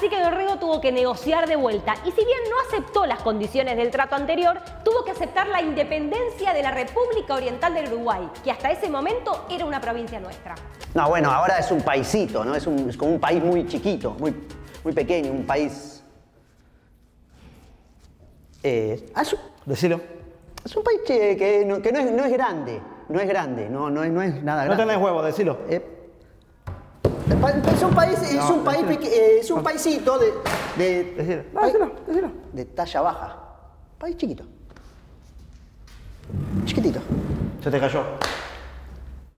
Así que Dorrego tuvo que negociar de vuelta y si bien no aceptó las condiciones del trato anterior, tuvo que aceptar la independencia de la República Oriental del Uruguay, que hasta ese momento era una provincia nuestra. No, bueno, ahora es un paisito, ¿no? Es como un país muy chiquito, muy pequeño, un país... Decilo. Es un país que no es grande, no es nada grande. No tenés huevo, decilo. Es un paisito Decilo. Decilo. de talla baja. País chiquito. Chiquitito. Se te cayó.